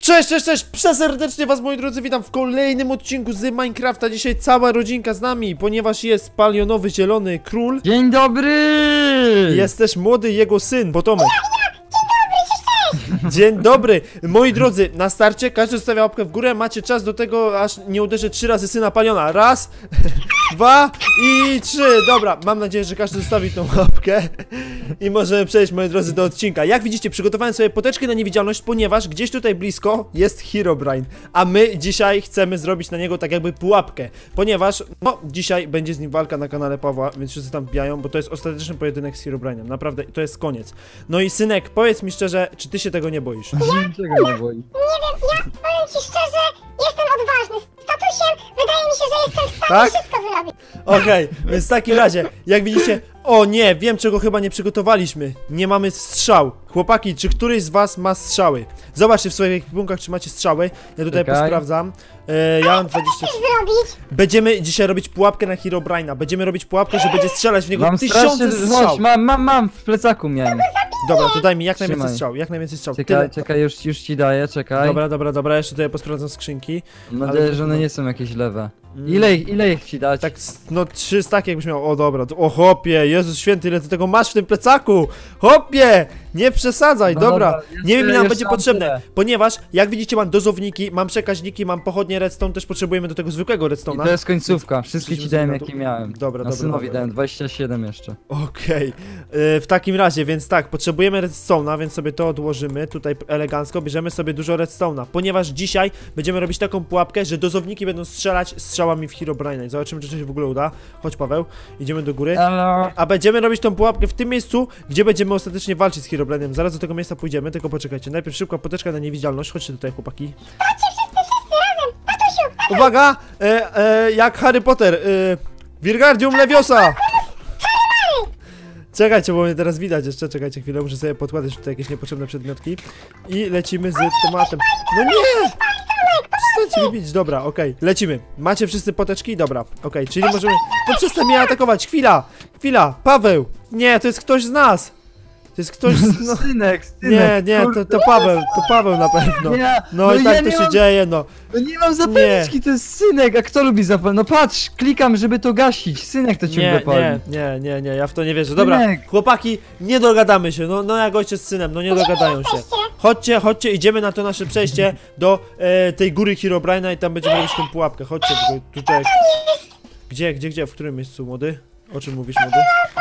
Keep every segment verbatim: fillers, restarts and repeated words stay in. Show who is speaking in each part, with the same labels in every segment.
Speaker 1: Cześć, cześć, cześć! Przeserdecznie was, moi drodzy, witam w kolejnym odcinku z Minecrafta. Dzisiaj cała rodzinka z nami, ponieważ jest palionowy, zielony król.
Speaker 2: Dzień dobry!
Speaker 1: Jest też młody jego syn, Potomek. Dzień dobry! Moi drodzy, na starcie każdy zostawia łapkę w górę. Macie czas do tego, aż nie uderzy trzy razy syna paliona. Raz, dwa i trzy. Dobra, mam nadzieję, że każdy zostawi tą łapkę. I możemy przejść, moi drodzy, do odcinka. Jak widzicie, przygotowałem sobie poteczkę na niewidzialność, ponieważ gdzieś tutaj blisko jest Herobrine. A my dzisiaj chcemy zrobić na niego tak jakby pułapkę. Ponieważ, no, dzisiaj będzie z nim walka na kanale Pawła, więc wszyscy tam wbijają, bo to jest ostateczny pojedynek z Herobrine'em. Naprawdę, to jest koniec. No i synek, powiedz mi szczerze, czy ty się tego nie boisz?
Speaker 2: Niczego nie boi.
Speaker 3: Nie wiem, ja powiem ci szczerze, jestem odważny. Z statusiem wydaje mi się, że jestem w stanie
Speaker 1: Tak?
Speaker 3: wszystko zrobić.
Speaker 1: Okej, okay, więc w takim razie, jak widzicie, o nie, wiem czego chyba nie przygotowaliśmy. Nie mamy strzał. Chłopaki, czy któryś z was ma strzały? Zobaczcie w swoich ekwipunkach, czy macie strzały. Ja tutaj
Speaker 2: Czekaj.
Speaker 1: posprawdzam. E, ja mam dwadzieścia.
Speaker 3: Co zrobić?
Speaker 1: Będziemy dzisiaj robić pułapkę na Herobrine'a. Będziemy robić pułapkę, że będzie strzelać w niego
Speaker 2: Mam
Speaker 1: tysiące
Speaker 2: strasznie...
Speaker 1: strzał.
Speaker 2: Chodź, mam, mam, mam, w plecaku miałem.
Speaker 1: Dobra, to daj mi jak najwięcej
Speaker 2: Trzymaj.
Speaker 1: strzał, jak najwięcej strzał.
Speaker 2: Czekaj,
Speaker 1: Tyle.
Speaker 2: czekaj, już, już ci daję, czekaj.
Speaker 1: Dobra, dobra, dobra, jeszcze tutaj posprawdzam skrzynki.
Speaker 2: Mam nadzieję,
Speaker 1: ale-
Speaker 2: że one nie są jakieś lewe.
Speaker 1: Mm.
Speaker 2: Ile ich, ile ich ci dać?
Speaker 1: Tak, no trzy staki jakbyś miał. O dobra, to, o chłopie, Jezus święty, ile ty tego masz w tym plecaku? Chłopie, nie przesadzaj,
Speaker 2: No
Speaker 1: dobra.
Speaker 2: dobra, jeszcze-
Speaker 1: Nie wiem, ile nam
Speaker 2: jeszcze
Speaker 1: będzie
Speaker 2: mam
Speaker 1: potrzebne,
Speaker 2: tyle.
Speaker 1: ponieważ jak widzicie mam dozowniki, mam przekaźniki, mam pochodnie redstone, też potrzebujemy do tego zwykłego
Speaker 2: I
Speaker 1: redstone'a.
Speaker 2: to jest końcówka, wszystkie ci
Speaker 1: Przecież
Speaker 2: dałem
Speaker 1: na to-
Speaker 2: jakie miałem.
Speaker 1: Dobra,
Speaker 2: Na
Speaker 1: dobra,
Speaker 2: synowi
Speaker 1: dobra.
Speaker 2: dałem dwadzieścia siedem jeszcze.
Speaker 1: Okej, yy, w takim razie, więc tak, potrzebujemy redstone'a, więc sobie to odłożymy tutaj elegancko, bierzemy sobie dużo redstone'a, ponieważ dzisiaj będziemy robić taką pułapkę, że dozowniki będą strzelać strzałami w Herobrine'a. Zobaczymy, czy to się w ogóle uda. Chodź, Paweł, idziemy do góry.
Speaker 2: Hello.
Speaker 1: A będziemy robić tą pułapkę w tym miejscu, gdzie będziemy ostatecznie walczyć z Herobrine'em. Zaraz do tego miejsca pójdziemy, tylko poczekajcie. Najpierw szybka poteczka na niewidzialność. Chodźcie tutaj, chłopaki.
Speaker 3: Chodźcie wszyscy, wszyscy razem. Tatusiu,
Speaker 1: Uwaga! E, e, jak Harry Potter. E, Wingardium Leviosa! Czekajcie, bo mnie teraz widać jeszcze. Czekajcie chwilę, muszę sobie podkładać tutaj jakieś niepotrzebne przedmiotki. I lecimy z tematem. No nie! Przestańcie mi bić, dobra, okej, okay. Lecimy. Macie wszyscy poteczki? Dobra, okej, okay. Czyli możemy... No przestań mnie atakować, chwila! Chwila, Paweł! Nie, to jest ktoś z nas! To jest ktoś z... No...
Speaker 2: Synek, synek.
Speaker 1: Nie, nie, to, to Paweł, to Paweł na pewno.
Speaker 2: Nie,
Speaker 1: No i
Speaker 2: ja
Speaker 1: tak to
Speaker 2: nie
Speaker 1: się
Speaker 2: mam-
Speaker 1: dzieje, no.
Speaker 2: No nie mam zapalniczki, to jest synek, a kto lubi zapalniczki? No patrz, klikam, żeby to gasić, synek to ciągle
Speaker 1: Nie,
Speaker 2: pali.
Speaker 1: nie, nie, nie, nie, ja w to nie wierzę. Dobra,
Speaker 2: Synek.
Speaker 1: chłopaki, nie dogadamy się, no, no jak ojciec z synem, no nie dogadają się. Chodźcie, chodźcie, idziemy na to nasze przejście do e, tej góry Herobrine'a i tam będziemy robić tą pułapkę. Chodźcie, tylko tutaj. Gdzie, gdzie, gdzie, w którym miejscu, młody? O czym mówisz, młody?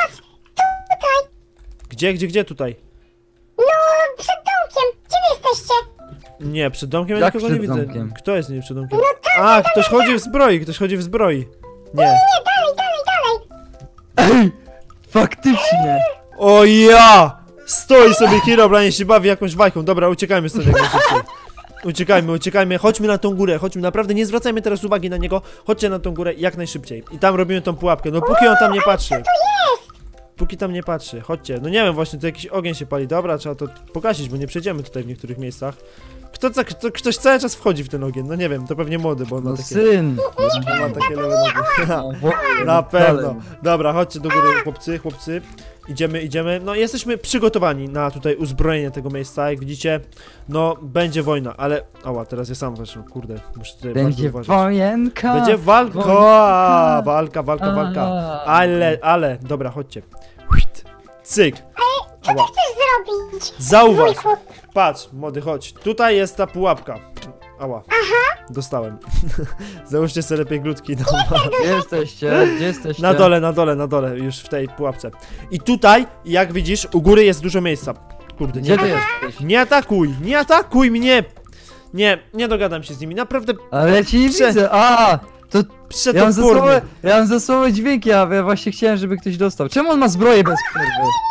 Speaker 1: Gdzie, gdzie, gdzie tutaj?
Speaker 3: no przed domkiem. Gdzie wy jesteście?
Speaker 1: Nie, przed domkiem ja
Speaker 2: Jak
Speaker 1: nikogo nie
Speaker 2: przed
Speaker 1: widzę.
Speaker 2: domkiem?
Speaker 1: Kto jest nie przed domkiem? A, ktoś chodzi w zbroi, ktoś chodzi w zbroi. Nie.
Speaker 3: Nie, dalej, dalej, dalej.
Speaker 2: Ej, faktycznie.
Speaker 1: O ja! Stoi sobie Herobrine, się bawi jakąś bajką. Dobra, uciekajmy stąd jak najszybciej. Uciekajmy, uciekajmy, chodźmy na tą górę, chodźmy, naprawdę nie zwracajmy teraz uwagi na niego. Chodźcie na tą górę jak najszybciej. I tam robimy tą pułapkę, no póki on tam nie patrzy. Póki tam nie patrzy, chodźcie. No nie wiem, właśnie tu jakiś ogień się pali. Dobra, trzeba to pogasić, bo nie przejdziemy tutaj w niektórych miejscach. Kto, co, kto, ktoś cały czas wchodzi w ten ogień, no nie wiem, to pewnie młody, bo on ma
Speaker 2: No
Speaker 1: takie...
Speaker 2: syn.
Speaker 1: On ma takie lewe nogi.
Speaker 2: No, w-
Speaker 1: Na pewno.
Speaker 2: dalej.
Speaker 1: Dobra, chodźcie do góry, chłopcy, chłopcy. Idziemy, idziemy. No jesteśmy przygotowani na tutaj uzbrojenie tego miejsca. Jak widzicie, no będzie wojna, ale... Ała, teraz ja sam weszłem, kurde, muszę tutaj
Speaker 2: Będzie
Speaker 1: bardzo uważać.
Speaker 2: wojenka.
Speaker 1: Będzie walka,
Speaker 2: Wojna.
Speaker 1: walka, walka, walka.
Speaker 2: A.
Speaker 1: Ale, ale, dobra, chodźcie. Huit. Cyk. Ała.
Speaker 3: Chcesz zrobić?
Speaker 1: Zauważ.
Speaker 3: Wujku.
Speaker 1: Patrz, młody, chodź. Tutaj jest ta pułapka. Ała. Aha. Dostałem. Załóżcie sobie lepiej glutki. No.
Speaker 2: Gdzie jesteście? Gdzie jesteście?
Speaker 1: Na dole, na dole, na dole, już w tej pułapce. I tutaj, jak widzisz, u góry jest dużo miejsca. Kurde, nie,
Speaker 2: Gdzie ty jesteś?
Speaker 1: nie atakuj, nie atakuj mnie! Nie, nie dogadam się z nimi, naprawdę
Speaker 2: Ale ja ci nie
Speaker 1: Prze-
Speaker 2: widzę. A, to ja mam,
Speaker 1: przetopornie.
Speaker 2: zasłowe, ja mam zasłowe dźwięki, a ja właśnie chciałem, żeby ktoś dostał. Czemu on ma zbroję bez przerwy?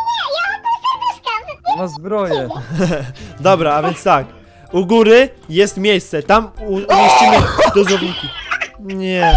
Speaker 2: On ma zbroję.
Speaker 1: Dobra, a więc tak. U góry jest miejsce, tam u- umieścimy dozowniki. Nie.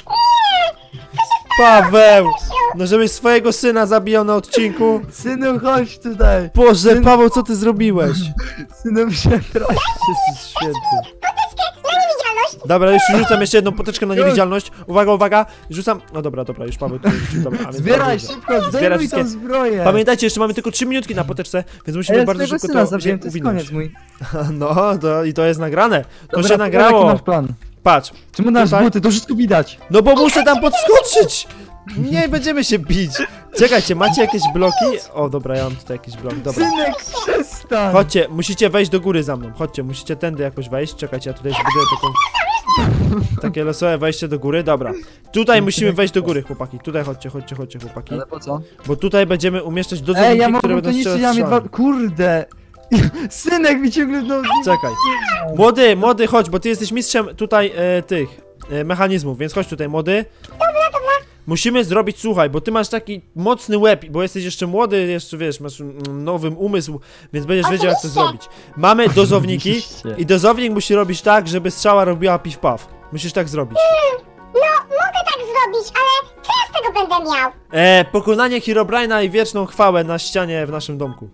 Speaker 1: Paweł! No żebyś swojego syna zabijał na odcinku.
Speaker 2: Synu, chodź tutaj.
Speaker 1: Boże, Paweł, co ty zrobiłeś?
Speaker 2: Synu, przepraszam.
Speaker 1: Jesteś święty.
Speaker 3: Poteczkę na niewidzialność.
Speaker 1: Dobra, już rzucam jeszcze jedną poteczkę na niewidzialność. Uwaga, uwaga, rzucam. No dobra, dobra, już Paweł tutaj rzucił. Dobra, a więc
Speaker 2: Zbieraj
Speaker 1: bardzo dobrze.
Speaker 2: szybko,
Speaker 1: Zbieraj
Speaker 2: zdejmuj tą
Speaker 1: wszystkie.
Speaker 2: zbroję.
Speaker 1: Pamiętajcie, jeszcze mamy tylko trzy minutki na poteczce, więc musimy
Speaker 2: Ja
Speaker 1: bardzo
Speaker 2: swojego
Speaker 1: szybko
Speaker 2: syna
Speaker 1: to
Speaker 2: zabiłem, to jest
Speaker 1: uwinąć.
Speaker 2: koniec mój.
Speaker 1: No, to, i to jest nagrane. To
Speaker 2: Dobra,
Speaker 1: się
Speaker 2: to
Speaker 1: nagrało.
Speaker 2: Jaki masz plan?
Speaker 1: Patrz.
Speaker 2: Czemu nasz
Speaker 1: Tutaj-
Speaker 2: buty? To wszystko widać.
Speaker 1: No bo muszę tam podskoczyć! Nie będziemy się bić. Czekajcie, macie jakieś bloki? O, dobra, ja mam tutaj jakiś blok, dobra.
Speaker 2: Synek, przestań.
Speaker 1: Chodźcie, musicie wejść do góry za mną. Chodźcie, musicie tędy jakoś wejść. Czekajcie, ja tutaj zbuduję taką... Takie losowe wejście do góry, dobra. Tutaj musimy wejść do góry, chłopaki. Tutaj chodźcie, chodźcie, chodźcie, chłopaki.
Speaker 2: Ale po co?
Speaker 1: Bo tutaj będziemy umieszczać dozowiki,
Speaker 2: Ej, ja mam
Speaker 1: które
Speaker 2: to
Speaker 1: będą
Speaker 2: niszczyć,
Speaker 1: strzelać
Speaker 2: ja mnie dwa...
Speaker 1: strzałami.
Speaker 2: Kurde. Synek mi ciągle... No...
Speaker 1: Czekaj. Młody, młody, chodź, bo ty jesteś mistrzem tutaj e, tych e, mechanizmów, więc chodź tutaj, młody. Musimy zrobić, słuchaj, bo ty masz taki mocny łeb, bo jesteś jeszcze młody, jeszcze wiesz, masz mm, nowy umysł, więc będziesz wiedział jak to
Speaker 3: Oczywiście.
Speaker 1: zrobić. Mamy dozowniki
Speaker 2: Oczywiście.
Speaker 1: i dozownik musi robić tak, żeby strzała robiła piw-paw. Musisz tak zrobić.
Speaker 3: No, mogę tak zrobić, ale co ja z tego będę miał?
Speaker 1: E, pokonanie Herobrine'a i wieczną chwałę na ścianie w naszym domku.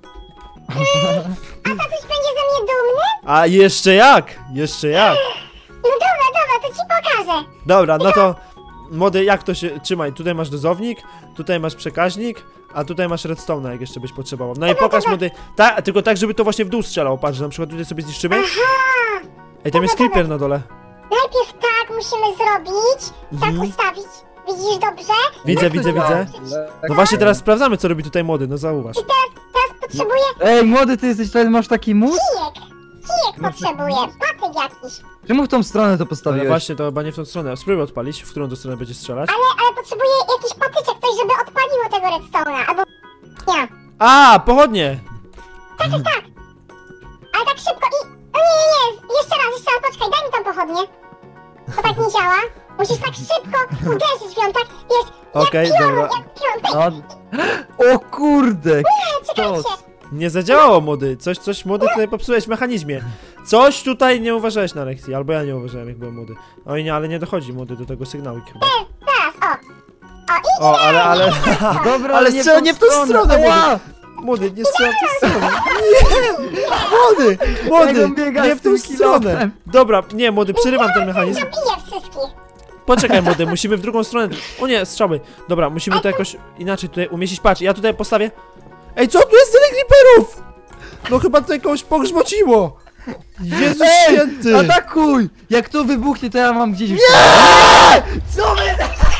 Speaker 3: A tatuś będzie ze mnie dumny?
Speaker 1: A jeszcze jak? Jeszcze jak?
Speaker 3: No dobra, dobra, to ci pokażę.
Speaker 1: Dobra, no to młody, jak to się... Trzymaj, tutaj masz dozownik, tutaj masz przekaźnik, a tutaj masz redstone'a, jak jeszcze byś potrzebował. No i pokaż młody, ta, tylko tak, żeby to właśnie w dół strzelało, patrz, że na przykład tutaj sobie zniszczymy.
Speaker 3: Aha,
Speaker 1: Ej, tam jest creeper na dole.
Speaker 3: najpierw tak musimy zrobić, tak
Speaker 1: Mhm.
Speaker 3: ustawić. Widzisz dobrze?
Speaker 1: Widzę,
Speaker 2: Jak to
Speaker 1: widzę,
Speaker 2: działa?
Speaker 1: widzę. No właśnie teraz sprawdzamy, co robi tutaj młody, no zauważ.
Speaker 3: I teraz, teraz potrzebuję
Speaker 2: Ej, młody, ty jesteś, tutaj masz taki mózg?
Speaker 3: kijek. Kijek potrzebuję, patyk jakiś.
Speaker 2: Czemu w tą stronę to
Speaker 1: Ale
Speaker 2: postawiłeś?
Speaker 1: właśnie, to chyba nie w tą stronę. Spróbuj odpalić, w którą to stronę będzie strzelać.
Speaker 3: Ale, ale potrzebuję jakiś patyczek, coś, żeby odpaliło tego redstone'a, albo... Nie,
Speaker 1: A, pochodnie!
Speaker 3: tak, tak, tak. Ale tak szybko i... O nie, nie, nie, jeszcze raz, jeszcze raz, poczekaj, daj mi tam pochodnie. To tak nie działa. Musisz tak szybko uderzyć w nią, tak, wiesz,
Speaker 1: Okej,
Speaker 3: jak pion,
Speaker 1: dobra.
Speaker 3: jak pion,
Speaker 2: No. O kurde!
Speaker 3: czekajcie.
Speaker 2: Sztos.
Speaker 1: Nie zadziałało, młody. Coś, coś młody tutaj popsułeś w mechanizmie. Coś tutaj nie uważałeś na lekcji, albo ja nie uważałem, jak byłem młody. Oj nie, ale nie dochodzi młody do tego sygnału chyba.
Speaker 3: Teraz, o. O, i
Speaker 1: O, ale, ale...
Speaker 2: Dobra,
Speaker 1: Ale
Speaker 2: nie
Speaker 1: strzel nie w tą stronę, młody.
Speaker 2: Ała!
Speaker 1: Młody, nie strzelam w tą stronę. Nie! Młody! Młody!
Speaker 2: Jak on biega
Speaker 1: Nie
Speaker 2: z
Speaker 1: w tą
Speaker 2: tym
Speaker 1: stronę!
Speaker 2: kilofem.
Speaker 1: Dobra, nie, młody, przerywam ten mechanizm.
Speaker 3: zabiję wszystkich.
Speaker 1: Poczekaj, młody, musimy w drugą stronę. O nie, strzały. Dobra, musimy to jakoś inaczej tutaj umieścić. Patrz, ja tutaj postawię. Ej, co tu jest tyle creeperów? No chyba tutaj kogoś pogrzmociło. Jezus
Speaker 2: Ej,
Speaker 1: święty!
Speaker 2: atakuj! Jak to wybuchnie, to ja mam gdzieś... Nie! Co wy...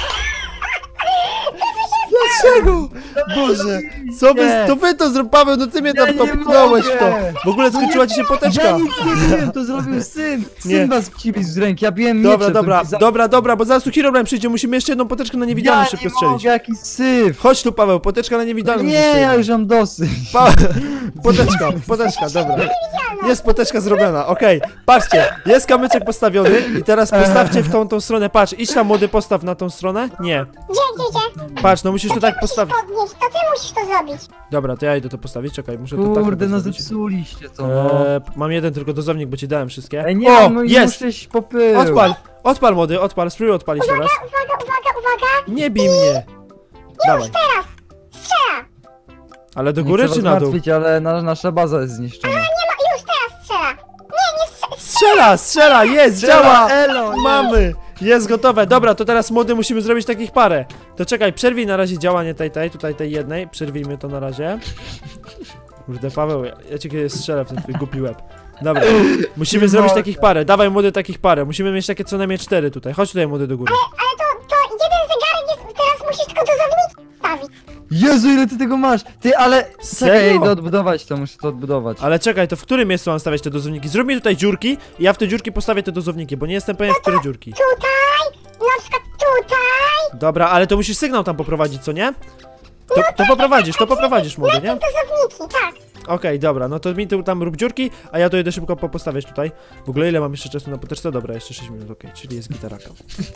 Speaker 1: Dlaczego? Boże, co wy,
Speaker 2: Nie.
Speaker 1: to wy to zrobił, Paweł, no ty mnie
Speaker 2: Ja
Speaker 1: tam
Speaker 2: nie
Speaker 1: popchnąłeś w to.
Speaker 2: mogę.
Speaker 1: W ogóle skończyła ci się poteczka.
Speaker 2: Ja nic nie wiem, to zrobił syn! Syn
Speaker 1: Nie.
Speaker 2: was cibił z ręki, ja biłem
Speaker 1: Dobra,
Speaker 2: mieczem,
Speaker 1: dobra,
Speaker 2: to mi za-
Speaker 1: dobra, dobra, bo zaraz tu Herobrine przyjdzie, musimy jeszcze jedną poteczkę na
Speaker 2: Ja
Speaker 1: niewidzialność
Speaker 2: nie
Speaker 1: szybko strzelić.
Speaker 2: mogę, jaki syf!
Speaker 1: Chodź tu, Paweł, poteczka na niewidzialność.
Speaker 2: Nie,
Speaker 1: jeszcze
Speaker 2: ja
Speaker 1: jedna.
Speaker 2: już mam dosyć.
Speaker 1: Pa poteczka, poteczka, dobra. Jest poteczka zrobiona, okej. Patrzcie, jest kamyczek postawiony i teraz postawcie w tą, tą stronę. Patrz, idź tam młody, postaw na tą stronę. Nie,
Speaker 3: Gdzie, gdzie, gdzie?
Speaker 1: patrz, no musisz to tak
Speaker 3: Musisz
Speaker 1: postawić.
Speaker 3: podnieść, to ty musisz to zrobić.
Speaker 1: Dobra, to ja idę to postawić, czekaj, muszę to tak
Speaker 2: Kurde,
Speaker 1: chyba
Speaker 2: no
Speaker 1: zrobić.
Speaker 2: zepsuliście to, no.
Speaker 1: Eee, mam jeden tylko dozownik, bo ci dałem wszystkie.
Speaker 2: Ej, nie,
Speaker 1: O,
Speaker 2: no i
Speaker 1: jest!
Speaker 2: muszę iść po pył.
Speaker 1: Odpal, odpal młody, odpal, spróbuj odpalić teraz.
Speaker 3: Uwaga, uwaga, uwaga.
Speaker 1: Nie bij mnie. Dawaj,
Speaker 3: Teraz. Strzela.
Speaker 1: ale do
Speaker 2: Nie
Speaker 1: góry
Speaker 2: chcę
Speaker 1: czy
Speaker 2: was
Speaker 1: na dół?
Speaker 2: martwić, ale na, nasza baza jest zniszczona.
Speaker 3: Nie ma, już teraz strzela. Nie, nie strzela.
Speaker 1: Strzela, strzela, jest,
Speaker 2: Strzela,
Speaker 1: działa!
Speaker 2: elo, jest.
Speaker 1: Mamy! Jest gotowe, dobra, to teraz młody musimy zrobić takich parę. To czekaj, przerwij na razie działanie tej, tej, tutaj tej jednej, przerwijmy to na razie. Kurde, Paweł, ja, ja cię kiedyś strzelę w ten twój głupi łeb. Dobra, musimy
Speaker 2: Nie
Speaker 1: zrobić
Speaker 2: mogę.
Speaker 1: takich parę, dawaj młody takich parę, musimy mieć takie co najmniej cztery tutaj, chodź tutaj młody do góry.
Speaker 3: Ale to, to jeden zegarek jest, teraz musisz tylko dozownik stawić.
Speaker 2: Jezu, ile ty tego masz! Ty, ale...
Speaker 1: Serio?
Speaker 2: Czekaj, idę odbudować to, muszę to odbudować.
Speaker 1: Ale czekaj, to w którym miejscu mam stawiać te dozowniki? Zrób mi tutaj dziurki i ja w te dziurki postawię te dozowniki, bo nie jestem pewien w które dziurki.
Speaker 3: Tutaj, na przykład tutaj.
Speaker 1: Dobra, ale to musisz sygnał tam poprowadzić, co nie? To, to poprowadzisz, to poprowadzisz młody, nie?
Speaker 3: Dozowniki, tak.
Speaker 1: Okej, dobra, no to mi tu tam rób dziurki, a ja to idę szybko po postawiać tutaj. W ogóle ile mam jeszcze czasu na poteczce? Dobra, jeszcze sześć minut, okej, czyli jest gitaraka.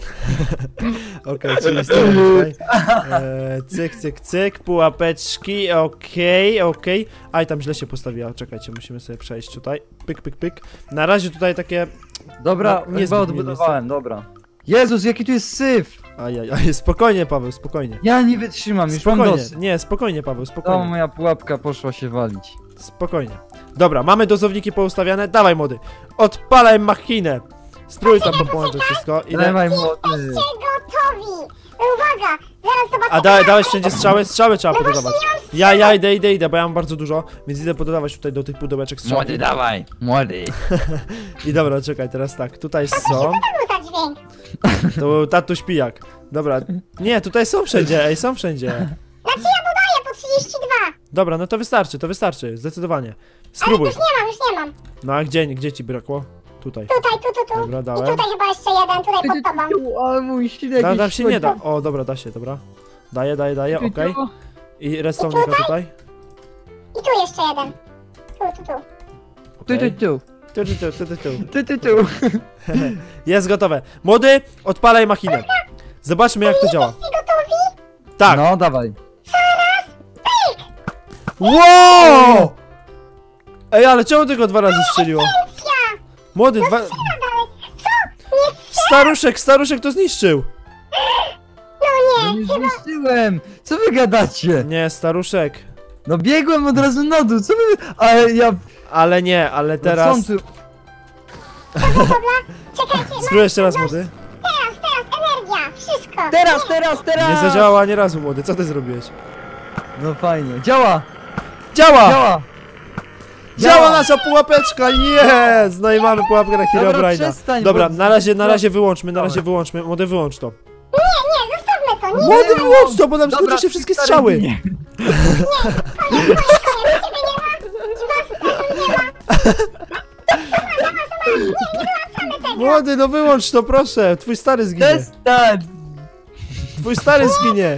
Speaker 1: Okej, czyli stawiam tutaj. Eee, cyk, cyk, cyk, pułapeczki, okej, okej. Aj, tam źle się postawiła, czekajcie, musimy sobie przejść tutaj. Pyk, pyk, pyk. Na razie tutaj takie...
Speaker 2: Dobra,
Speaker 1: No,
Speaker 2: nie
Speaker 1: niezbyt
Speaker 2: chyba odbudowałem, dobra. Jezus, jaki tu jest syf!
Speaker 1: Ajaj, spokojnie Paweł, spokojnie.
Speaker 2: Ja nie wytrzymam, już mam
Speaker 1: Spokojnie,
Speaker 2: dosyć.
Speaker 1: nie, spokojnie Paweł,
Speaker 2: To
Speaker 1: spokojnie.
Speaker 2: moja pułapka poszła się walić.
Speaker 1: Spokojnie. Dobra, mamy dozowniki poustawiane. Dawaj, młody. Odpalaj machinę. Spróbuj tam połączyć wszystko. Idę.
Speaker 2: Dawaj, młody.
Speaker 3: Jesteście gotowi! Uwaga! Zaraz zobaczymy.
Speaker 1: A da, dałeś wszędzie strzały? Strzały trzeba
Speaker 3: No właśnie
Speaker 1: pododawać.
Speaker 3: nie mam
Speaker 1: Ja, ja idę, idę, idę, bo ja mam bardzo dużo, więc idę pododawać tutaj do tych pudełeczek strzały.
Speaker 2: Młody, dawaj. Młody.
Speaker 1: I dobra, czekaj, teraz tak, tutaj są.
Speaker 3: Co to był za dźwięk?
Speaker 1: To był tatuś pijak. Dobra, nie, tutaj są wszędzie, ej, są wszędzie.
Speaker 3: Znaczy ja dodaję po trzydzieści dwa.
Speaker 1: Dobra, no to wystarczy, to wystarczy, zdecydowanie.
Speaker 3: Ale
Speaker 1: Spróbuj.
Speaker 3: już nie mam, już nie mam.
Speaker 1: No a gdzie, gdzie ci brakło? Tutaj.
Speaker 3: Tutaj, tu, tu, tu.
Speaker 1: Dobra,
Speaker 3: I
Speaker 1: dałem.
Speaker 3: tutaj chyba jeszcze jeden, tutaj pod tobą.
Speaker 2: Ale mój silek.
Speaker 1: Tam, tam się nie da. O, dobra, da się, dobra. Daję, daję, daję, okej. I restownika tutaj.
Speaker 3: I tu jeszcze jeden. Tu, tu, tu.
Speaker 2: Tu, tu,
Speaker 1: Okej.
Speaker 2: tu.
Speaker 1: Tu, tu, tu, tu, tu, tu.
Speaker 2: Tu, tu, tu.
Speaker 1: Jest gotowe. Młody, odpalaj machinę. Zobaczmy jak to działa.
Speaker 3: Jesteście gotowi?
Speaker 1: Tak.
Speaker 2: No, dawaj.
Speaker 1: Wow! Ej, ale czemu tylko dwa razy strzeliło?
Speaker 3: Cja!
Speaker 1: Młody, dwa...
Speaker 3: Dalej. Co? Nie
Speaker 1: Staruszek, staruszek to zniszczył.
Speaker 2: No nie zniszczyłem. Co wy gadacie?
Speaker 1: Nie, staruszek.
Speaker 2: No biegłem od razu na dół, co wy... Ale ja...
Speaker 1: Ale nie, ale
Speaker 2: No
Speaker 1: teraz...
Speaker 2: co tu?
Speaker 3: Czekajcie, no
Speaker 1: Spróbuj jeszcze raz, młody.
Speaker 3: teraz, teraz, energia, wszystko.
Speaker 2: Teraz, teraz, teraz!
Speaker 1: Nie zadziałała ani razu, młody. Co ty zrobiłeś?
Speaker 2: No fajnie. Działa!
Speaker 1: Działa!
Speaker 2: Działa!
Speaker 1: Działa nasza pułapeczka, jest! No i mamy pułapkę na
Speaker 2: Dobra,
Speaker 1: Herobrine'a.
Speaker 2: przestań,
Speaker 1: Dobra,
Speaker 2: bo-
Speaker 1: na razie, na razie wyłączmy, na
Speaker 2: Dobra.
Speaker 1: razie wyłączmy. Młody, wyłącz to.
Speaker 3: Nie, nie, zostawmy to, nie.
Speaker 1: Młody, wyłącz to, bo nam
Speaker 2: Dobra,
Speaker 1: skończą się wszystkie
Speaker 2: stary
Speaker 1: strzały.
Speaker 2: ginie.
Speaker 3: Ciebie nie ma, czy was nie ma.
Speaker 1: Młody, no wyłącz to, proszę. Twój stary zginie.
Speaker 2: Przestań!
Speaker 1: Twój stary zginie.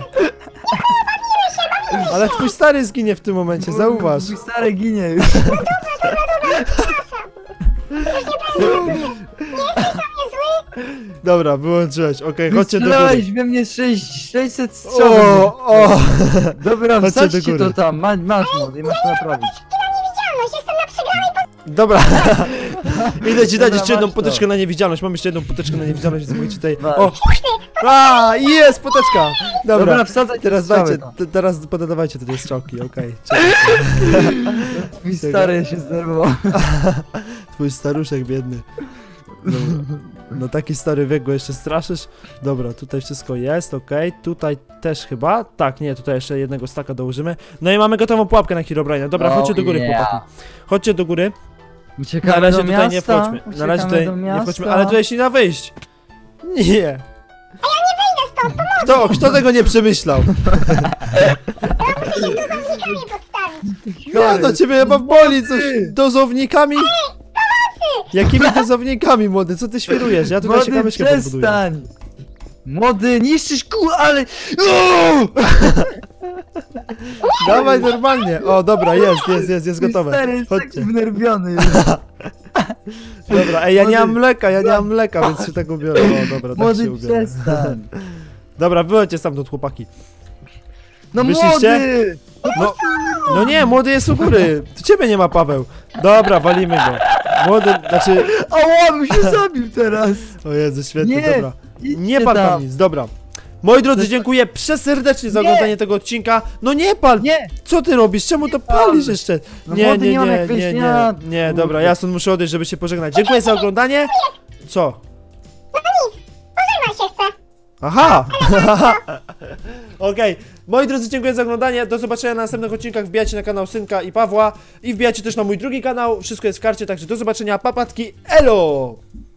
Speaker 1: Ale twój stary zginie w tym momencie, zauważ.
Speaker 2: Mój stary ginie już.
Speaker 1: Dobra, wyłączyłeś, okej, chodźcie do góry.
Speaker 2: Strzelałeś we mnie sześć, sześćset strzałów.
Speaker 1: O, o.
Speaker 2: Dobra,
Speaker 1: Chodźcie do
Speaker 2: wsadźcie
Speaker 1: góry.
Speaker 2: to tam, Ma, masz młody, masz to naprawić.
Speaker 3: Na niewidzialność, jestem na przegranej
Speaker 1: Dobra. Idę ci dać
Speaker 2: Dobra,
Speaker 1: jeszcze jedną
Speaker 2: masz to.
Speaker 1: poteczkę na niewidzialność. Mam jeszcze jedną poteczkę na niewidzialność, więc mówicie tutaj.
Speaker 2: Masz.
Speaker 1: O! A, jest poteczka! Dobra,
Speaker 2: Dobra, wsadzaj te
Speaker 1: teraz
Speaker 2: strzały
Speaker 1: dajcie,
Speaker 2: tam.
Speaker 1: te- teraz podawajcie te strzałki, okej. Czekaj.
Speaker 2: Twój stary się zdenerwował.
Speaker 1: Twój staruszek biedny. Dobra. No taki stary wiek go jeszcze straszysz. Dobra, tutaj wszystko jest, okej. Tutaj też chyba. Tak, nie, tutaj jeszcze jednego staka dołożymy. No i mamy gotową pułapkę na Herobrine'a. Dobra,
Speaker 2: Oh,
Speaker 1: chodźcie do góry,
Speaker 2: yeah.
Speaker 1: chłopaki. Chodźcie do góry.
Speaker 2: Uciekamy
Speaker 1: Na razie
Speaker 2: do
Speaker 1: tutaj
Speaker 2: miasta.
Speaker 1: nie wchodźmy. Na razie
Speaker 2: Uciekamy
Speaker 1: tutaj
Speaker 2: do
Speaker 1: nie
Speaker 2: miasta.
Speaker 1: wchodźmy, ale tutaj się nie da wyjść. Nie. Kto, kto tego nie przemyślał?
Speaker 3: dozownikami podstawić.
Speaker 1: Ja do ciebie chyba boli coś dozownikami. Jakimi dozownikami, młody? Co ty świrujesz? Ja tutaj się
Speaker 2: Młody,
Speaker 1: kamyczkę podbuduję.
Speaker 2: przestań! Młody, niszczysz kół, ale... Uuu!
Speaker 1: Dawaj normalnie. O, dobra, jest, jest, jest, jest
Speaker 2: Mój
Speaker 1: gotowe.
Speaker 2: stary jest taki
Speaker 1: Chodźcie.
Speaker 2: wnerwiony już.
Speaker 1: Dobra, ej, ja nie mam
Speaker 2: Młody.
Speaker 1: mleka, ja nie mam mleka, więc się tak ubiorę. O, dobra, tak
Speaker 2: Młody,
Speaker 1: się ubiorę.
Speaker 2: przestań.
Speaker 1: Dobra, wychodźcie stamtąd, chłopaki.
Speaker 2: No
Speaker 1: Wyszliście?
Speaker 2: młody!
Speaker 1: No, no nie, młody jest u góry. Tu ciebie nie ma, Paweł. Dobra, walimy go. Młody, znaczy...
Speaker 2: Ała, bym się zabił teraz!
Speaker 1: O Jezu, świetnie,
Speaker 2: Nie,
Speaker 1: dobra.
Speaker 2: idźcie
Speaker 1: Nie pal tam
Speaker 2: tam.
Speaker 1: nic, dobra. Moi drodzy, dziękuję przeserdecznie za
Speaker 2: Nie.
Speaker 1: oglądanie tego odcinka. No nie pal!
Speaker 2: Nie!
Speaker 1: Co ty robisz? Czemu to palisz jeszcze?
Speaker 2: No
Speaker 1: Nie,
Speaker 2: młody,
Speaker 1: nie,
Speaker 2: nie mam
Speaker 1: nie,
Speaker 2: jak wyjść,
Speaker 1: nie,
Speaker 2: nie
Speaker 1: nie,
Speaker 2: ma-
Speaker 1: nie, dobra, ja stąd muszę odejść, żeby się pożegnać. Dziękuję za oglądanie. Co?
Speaker 3: Pożegnaj się chcę.
Speaker 1: Aha! Okej, moi drodzy, dziękuję za oglądanie. Do zobaczenia na następnych odcinkach. Wbijajcie na kanał Synka i Pawła i wbijajcie też na mój drugi kanał. Wszystko jest w karcie, także do zobaczenia. Papatki, elo!